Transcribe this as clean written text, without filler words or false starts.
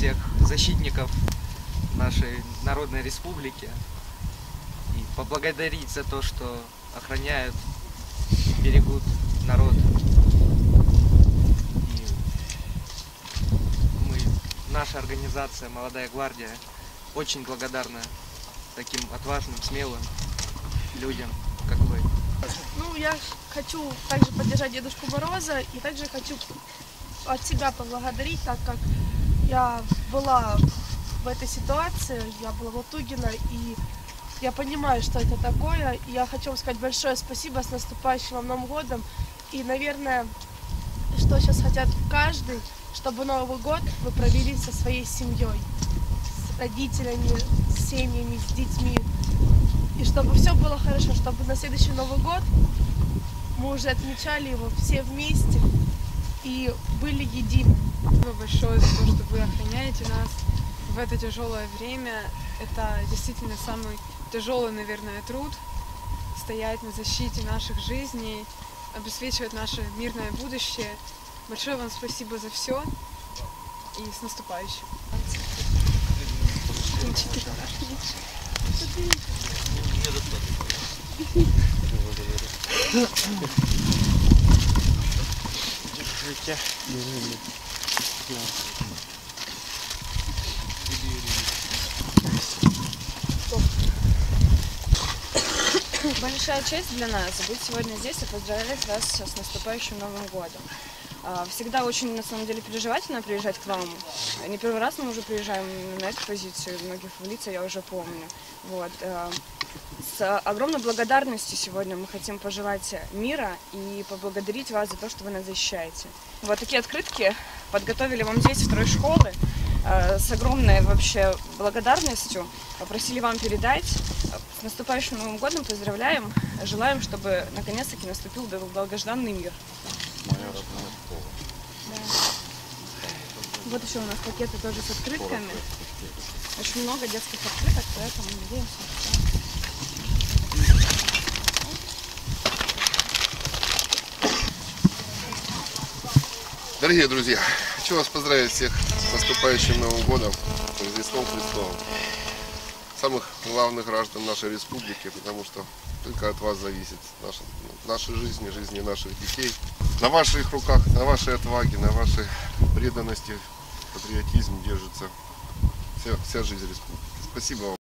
всех защитников нашей народной республики и поблагодарить за то, что охраняют, берегут народ. И наша организация «Молодая гвардия» очень благодарна таким отважным, смелым людям, как вы. Ну, я хочу также поддержать Дедушку Мороза и также хочу от себя поблагодарить, так как я была в этой ситуации, я была в Латугино, и я понимаю, что это такое, и я хочу вам сказать большое спасибо, с наступающим вам Новым годом, и, наверное, что сейчас хотят каждый, чтобы Новый год вы провели со своей семьей, с родителями, с семьями, с детьми, и чтобы все было хорошо, чтобы на следующий Новый год мы уже отмечали его все вместе и были едины. Спасибо большое за то, что вы охраняете нас в это тяжелое время. Это действительно самый тяжелый, наверное, труд — стоять на защите наших жизней, обеспечивать наше мирное будущее. Большое вам спасибо за все и с наступающим. Держите. Большая честь для нас быть сегодня здесь и поздравлять вас с наступающим Новым годом. Всегда очень, на самом деле, переживательно приезжать к вам. Не первый раз мы уже приезжаем на эту позицию, многих в лица я уже помню. Вот. С огромной благодарностью сегодня мы хотим пожелать мира и поблагодарить вас за то, что вы нас защищаете. Вот такие открытки подготовили вам здесь, второй школы, с огромной вообще благодарностью. Попросили вам передать. С наступающим Новым годом поздравляем. Желаем, чтобы наконец-таки наступил долгожданный мир. Моя родная школа. Да. Вот еще у нас пакеты тоже с открытками. Очень много детских открыток, поэтому надеемся, что... Дорогие друзья, хочу вас поздравить всех с наступающим Новым годом, с Рождеством Христовым. Самых главных граждан нашей республики, потому что только от вас зависит наша жизнь и жизни наших детей. На ваших руках, на вашей отваге, на вашей преданности, патриотизме держится вся жизнь республики. Спасибо вам.